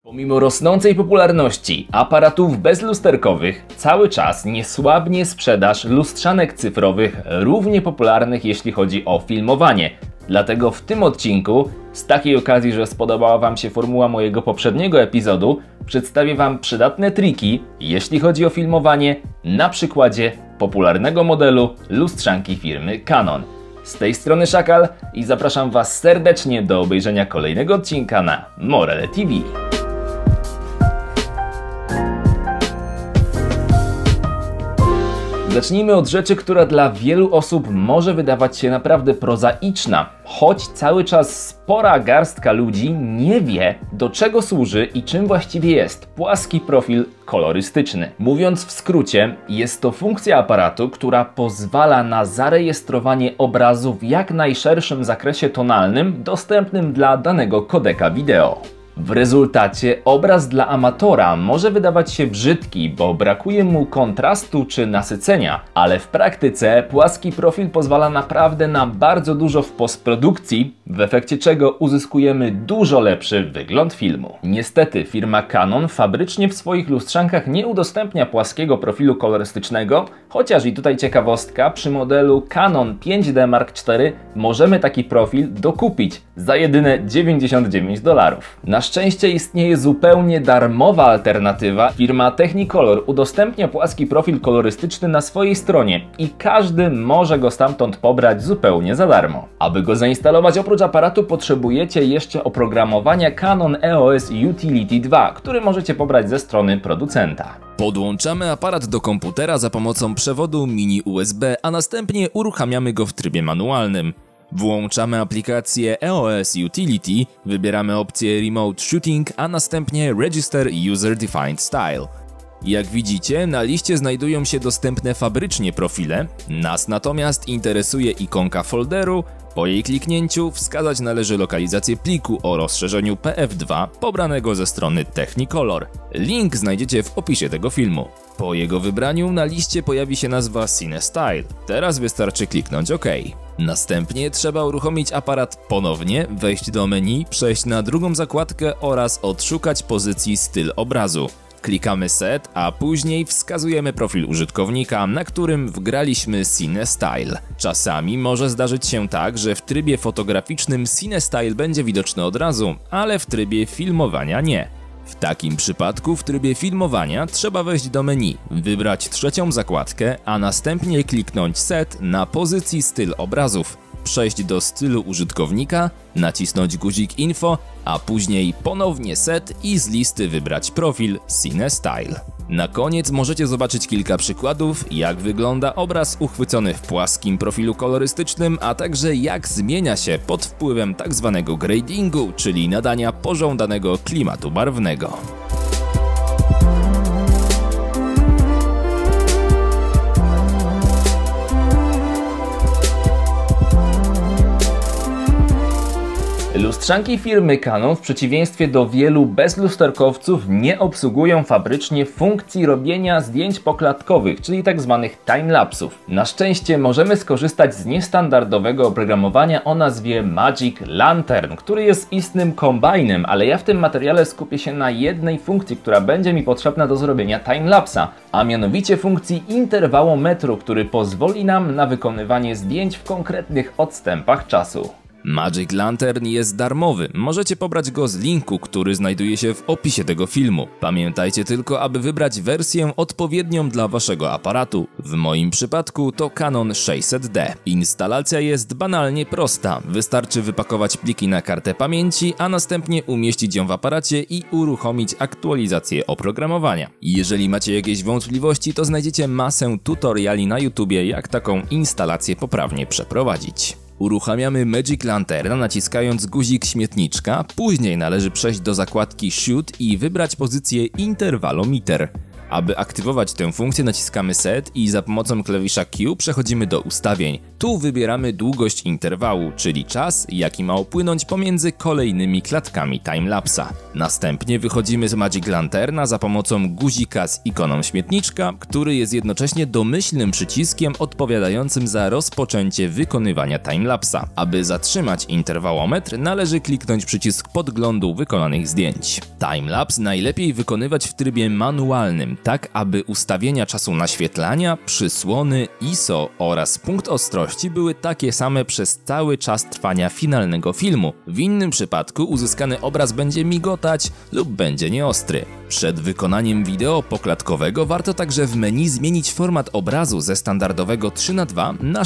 Pomimo rosnącej popularności aparatów bezlusterkowych, cały czas nie słabnie sprzedaż lustrzanek cyfrowych, równie popularnych jeśli chodzi o filmowanie. Dlatego w tym odcinku, z takiej okazji, że spodobała Wam się formuła mojego poprzedniego epizodu, przedstawię Wam przydatne triki, jeśli chodzi o filmowanie, na przykładzie popularnego modelu lustrzanki firmy Canon. Z tej strony Szakal i zapraszam Was serdecznie do obejrzenia kolejnego odcinka na Morele TV. Zacznijmy od rzeczy, która dla wielu osób może wydawać się naprawdę prozaiczna, choć cały czas spora garstka ludzi nie wie, do czego służy i czym właściwie jest płaski profil kolorystyczny. Mówiąc w skrócie, jest to funkcja aparatu, która pozwala na zarejestrowanie obrazu w jak najszerszym zakresie tonalnym dostępnym dla danego kodeka wideo. W rezultacie obraz dla amatora może wydawać się brzydki, bo brakuje mu kontrastu czy nasycenia, ale w praktyce płaski profil pozwala naprawdę na bardzo dużo w postprodukcji, w efekcie czego uzyskujemy dużo lepszy wygląd filmu. Niestety firma Canon fabrycznie w swoich lustrzankach nie udostępnia płaskiego profilu kolorystycznego, chociaż i tutaj ciekawostka, przy modelu Canon 5D Mark IV możemy taki profil dokupić za jedyne $99. Na szczęście istnieje zupełnie darmowa alternatywa. Firma Technicolor udostępnia płaski profil kolorystyczny na swojej stronie i każdy może go stamtąd pobrać zupełnie za darmo. Aby go zainstalować, oprócz aparatu potrzebujecie jeszcze oprogramowania Canon EOS Utility 2, który możecie pobrać ze strony producenta. Podłączamy aparat do komputera za pomocą przewodu mini USB, a następnie uruchamiamy go w trybie manualnym. Włączamy aplikację EOS Utility, wybieramy opcję Remote Shooting, a następnie Register User Defined Style. Jak widzicie, na liście znajdują się dostępne fabrycznie profile, nas natomiast interesuje ikonka folderu. Po jej kliknięciu wskazać należy lokalizację pliku o rozszerzeniu PF2 pobranego ze strony Technicolor. Link znajdziecie w opisie tego filmu. Po jego wybraniu na liście pojawi się nazwa CineStyle. Teraz wystarczy kliknąć OK. Następnie trzeba uruchomić aparat ponownie, wejść do menu, przejść na drugą zakładkę oraz odszukać pozycji styl obrazu. Klikamy Set, a później wskazujemy profil użytkownika, na którym wgraliśmy CineStyle. Czasami może zdarzyć się tak, że w trybie fotograficznym CineStyle będzie widoczny od razu, ale w trybie filmowania nie. W takim przypadku w trybie filmowania trzeba wejść do menu, wybrać trzecią zakładkę, a następnie kliknąć Set na pozycji styl obrazów, przejść do stylu użytkownika, nacisnąć guzik Info, a później ponownie Set i z listy wybrać profil CineStyle. Na koniec możecie zobaczyć kilka przykładów, jak wygląda obraz uchwycony w płaskim profilu kolorystycznym, a także jak zmienia się pod wpływem tzw. gradingu, czyli nadania pożądanego klimatu barwnego. Lustrzanki firmy Canon w przeciwieństwie do wielu bezlusterkowców nie obsługują fabrycznie funkcji robienia zdjęć poklatkowych, czyli tzw. timelapsów. Na szczęście możemy skorzystać z niestandardowego oprogramowania o nazwie Magic Lantern, który jest istnym kombajnem, ale ja w tym materiale skupię się na jednej funkcji, która będzie mi potrzebna do zrobienia timelapsa, a mianowicie funkcji interwałometru, który pozwoli nam na wykonywanie zdjęć w konkretnych odstępach czasu. Magic Lantern jest darmowy, możecie pobrać go z linku, który znajduje się w opisie tego filmu. Pamiętajcie tylko, aby wybrać wersję odpowiednią dla waszego aparatu. W moim przypadku to Canon 600D. Instalacja jest banalnie prosta, wystarczy wypakować pliki na kartę pamięci, a następnie umieścić ją w aparacie i uruchomić aktualizację oprogramowania. Jeżeli macie jakieś wątpliwości, to znajdziecie masę tutoriali na YouTubie, jak taką instalację poprawnie przeprowadzić. Uruchamiamy Magic Lanterna naciskając guzik śmietniczka, później należy przejść do zakładki Shoot i wybrać pozycję interwalometer. Aby aktywować tę funkcję naciskamy Set i za pomocą klawisza Q przechodzimy do ustawień. Tu wybieramy długość interwału, czyli czas, jaki ma upłynąć pomiędzy kolejnymi klatkami timelapsa. Następnie wychodzimy z Magic Lanterna za pomocą guzika z ikoną śmietniczka, który jest jednocześnie domyślnym przyciskiem odpowiadającym za rozpoczęcie wykonywania timelapsa. Aby zatrzymać interwałometr, należy kliknąć przycisk podglądu wykonanych zdjęć. Timelapse najlepiej wykonywać w trybie manualnym, tak aby ustawienia czasu naświetlania, przysłony, ISO oraz punkt ostrości były takie same przez cały czas trwania finalnego filmu. W innym przypadku uzyskany obraz będzie migotać lub będzie nieostry. Przed wykonaniem wideo poklatkowego warto także w menu zmienić format obrazu ze standardowego 3:2 na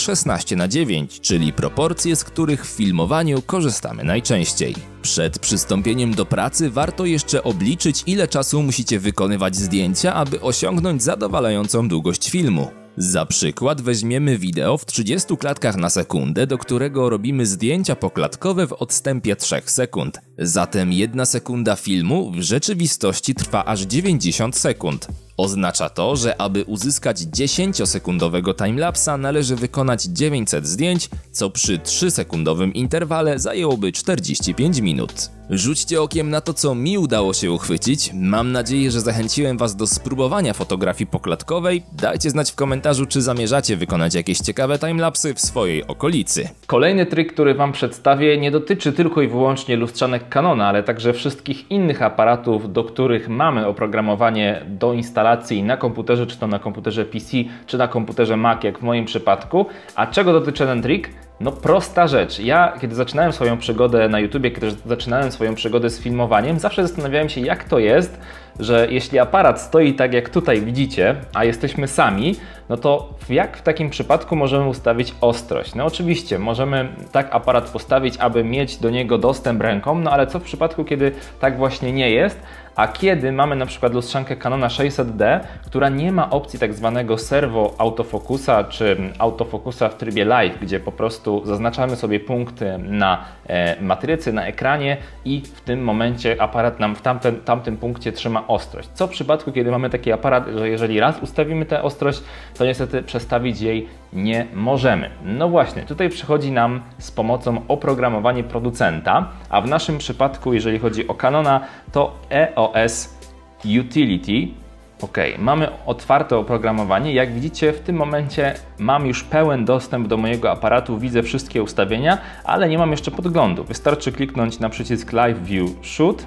16:9, czyli proporcje, z których w filmowaniu korzystamy najczęściej. Przed przystąpieniem do pracy warto jeszcze obliczyć, ile czasu musicie wykonywać zdjęcia, aby osiągnąć zadowalającą długość filmu. Za przykład weźmiemy wideo w 30 klatkach na sekundę, do którego robimy zdjęcia poklatkowe w odstępie 3 sekund. Zatem 1 sekunda filmu w rzeczywistości trwa aż 90 sekund. Oznacza to, że aby uzyskać 10-sekundowego timelapsa należy wykonać 900 zdjęć, co przy 3-sekundowym interwale zajęłoby 45 minut. Rzućcie okiem na to, co mi udało się uchwycić. Mam nadzieję, że zachęciłem Was do spróbowania fotografii poklatkowej. Dajcie znać w komentarzu, czy zamierzacie wykonać jakieś ciekawe timelapsy w swojej okolicy. Kolejny trik, który Wam przedstawię, nie dotyczy tylko i wyłącznie lustrzanek Canona, ale także wszystkich innych aparatów, do których mamy oprogramowanie do instalacji na komputerze, czy to na komputerze PC, czy na komputerze Mac, jak w moim przypadku. A czego dotyczy ten trik? No prosta rzecz. Ja, kiedy zaczynałem swoją przygodę na YouTubie, kiedy zaczynałem swoją przygodę z filmowaniem, zawsze zastanawiałem się, jak to jest, że jeśli aparat stoi tak, jak tutaj widzicie, a jesteśmy sami, no to jak w takim przypadku możemy ustawić ostrość? No oczywiście, możemy tak aparat postawić, aby mieć do niego dostęp ręką, no ale co w przypadku, kiedy tak właśnie nie jest? A kiedy mamy na przykład lustrzankę Canona 600D, która nie ma opcji tak zwanego serwo autofokusa czy autofokusa w trybie live, gdzie po prostu zaznaczamy sobie punkty na matrycy, na ekranie i w tym momencie aparat nam w tamtym punkcie trzyma ostrość. Co w przypadku, kiedy mamy taki aparat, że jeżeli raz ustawimy tę ostrość, to niestety przestawić jej nie możemy. No właśnie, tutaj przychodzi nam z pomocą oprogramowanie producenta, a w naszym przypadku, jeżeli chodzi o Canona, to EOS Utility. Ok, mamy otwarte oprogramowanie. Jak widzicie, w tym momencie mam już pełen dostęp do mojego aparatu, widzę wszystkie ustawienia, ale nie mam jeszcze podglądu. Wystarczy kliknąć na przycisk Live View Shoot.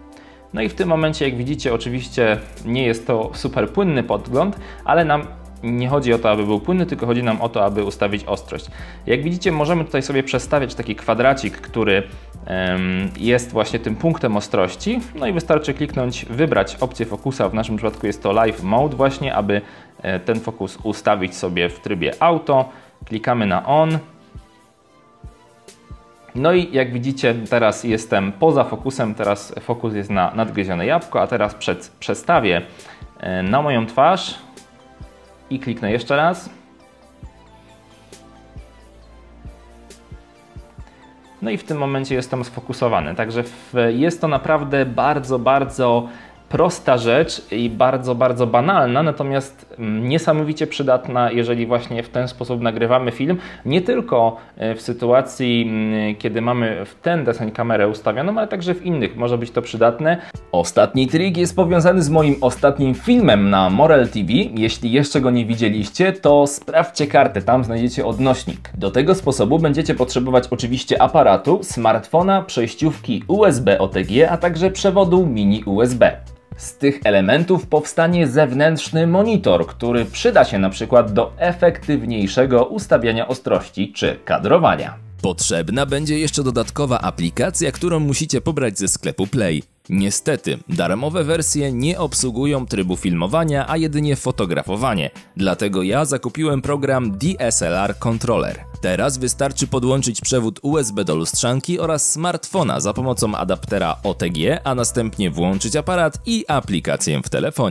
No i w tym momencie, jak widzicie, oczywiście nie jest to super płynny podgląd, ale nam nie chodzi o to, aby był płynny, tylko chodzi nam o to, aby ustawić ostrość. Jak widzicie, możemy tutaj sobie przestawiać taki kwadracik, który jest właśnie tym punktem ostrości. No i wystarczy kliknąć, wybrać opcję fokusa, w naszym przypadku jest to Live Mode właśnie, aby ten fokus ustawić sobie w trybie auto. Klikamy na On. No i jak widzicie, teraz jestem poza fokusem, teraz fokus jest na nadgryzione jabłko, a teraz przestawię na moją twarz i kliknę jeszcze raz. No i w tym momencie jestem sfokusowany. Także jest to naprawdę bardzo prosta rzecz i bardzo banalna, natomiast niesamowicie przydatna, jeżeli właśnie w ten sposób nagrywamy film. Nie tylko w sytuacji, kiedy mamy w ten deseń kamerę ustawioną, ale także w innych może być to przydatne. Ostatni trik jest powiązany z moim ostatnim filmem na Morel TV. Jeśli jeszcze go nie widzieliście, to sprawdźcie kartę, tam znajdziecie odnośnik. Do tego sposobu będziecie potrzebować oczywiście aparatu, smartfona, przejściówki USB OTG, a także przewodu mini USB. Z tych elementów powstanie zewnętrzny monitor, który przyda się na przykład do efektywniejszego ustawiania ostrości czy kadrowania. Potrzebna będzie jeszcze dodatkowa aplikacja, którą musicie pobrać ze sklepu Play. Niestety, darmowe wersje nie obsługują trybu filmowania, a jedynie fotografowanie. Dlatego ja zakupiłem program DSLR Controller. Teraz wystarczy podłączyć przewód USB do lustrzanki oraz smartfona za pomocą adaptera OTG, a następnie włączyć aparat i aplikację w telefonie.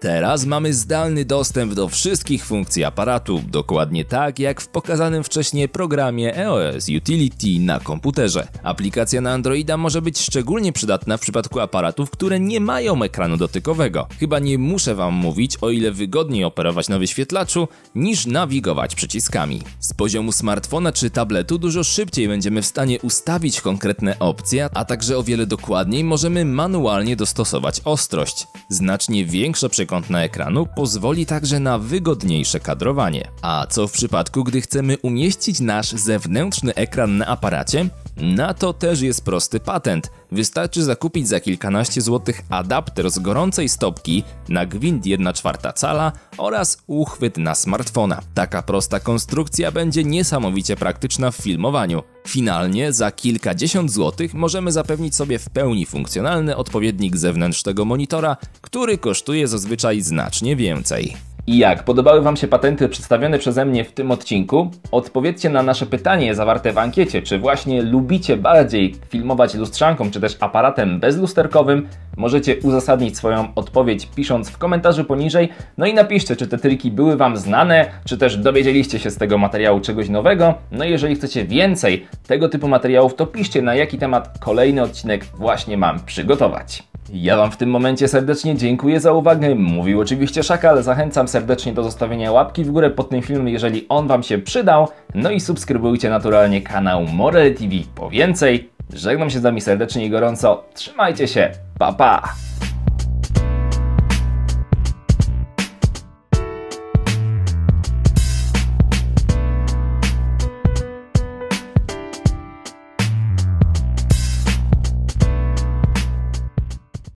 Teraz mamy zdalny dostęp do wszystkich funkcji aparatu, dokładnie tak jak w pokazanym wcześniej programie EOS Utility na komputerze. Aplikacja na Androida może być szczególnie przydatna w przypadku aparatów, które nie mają ekranu dotykowego. Chyba nie muszę wam mówić, o ile wygodniej operować na wyświetlaczu niż nawigować przyciskami. Z poziomu smartfona czy tabletu dużo szybciej będziemy w stanie ustawić konkretne opcje, a także o wiele dokładniej możemy manualnie dostosować ostrość. Znacznie większa przekątna ekranu pozwoli także na wygodniejsze kadrowanie. A co w przypadku, gdy chcemy umieścić nasz zewnętrzny ekran na aparacie? Na to też jest prosty patent. Wystarczy zakupić za kilkanaście złotych adapter z gorącej stopki na gwint 1/4 cala oraz uchwyt na smartfona. Taka prosta konstrukcja będzie niesamowicie praktyczna w filmowaniu. Finalnie za kilkadziesiąt złotych możemy zapewnić sobie w pełni funkcjonalny odpowiednik zewnętrznego monitora, który kosztuje zazwyczaj znacznie więcej. I jak podobały wam się patenty przedstawione przeze mnie w tym odcinku? Odpowiedzcie na nasze pytanie zawarte w ankiecie, czy właśnie lubicie bardziej filmować lustrzanką, czy też aparatem bezlusterkowym. Możecie uzasadnić swoją odpowiedź pisząc w komentarzu poniżej. No i napiszcie, czy te triki były wam znane, czy też dowiedzieliście się z tego materiału czegoś nowego. No i jeżeli chcecie więcej tego typu materiałów, to piszcie, na jaki temat kolejny odcinek właśnie mam przygotować. Ja wam w tym momencie serdecznie dziękuję za uwagę. Mówił oczywiście Szakal. Zachęcam serdecznie do zostawienia łapki w górę pod tym filmem, jeżeli on wam się przydał. No i subskrybujcie naturalnie kanał Morel TV po więcej. Żegnam się z wami serdecznie i gorąco. Trzymajcie się. Pa, pa!